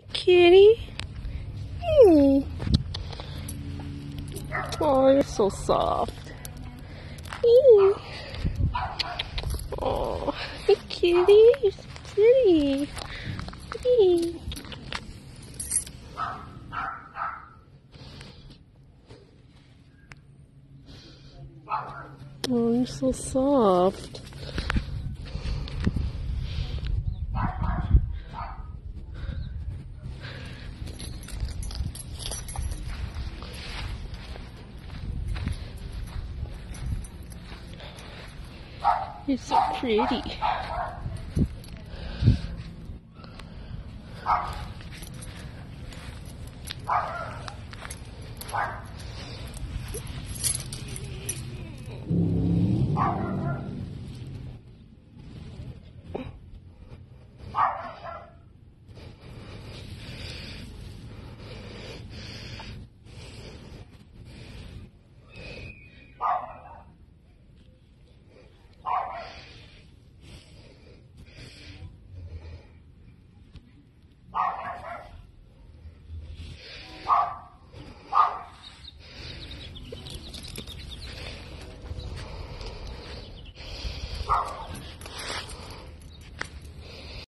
Kitty. Hey. Oh, you're so soft. Hey. Oh, hey, kitty. You're so pretty. Hey. Oh, you're so soft. You're so pretty.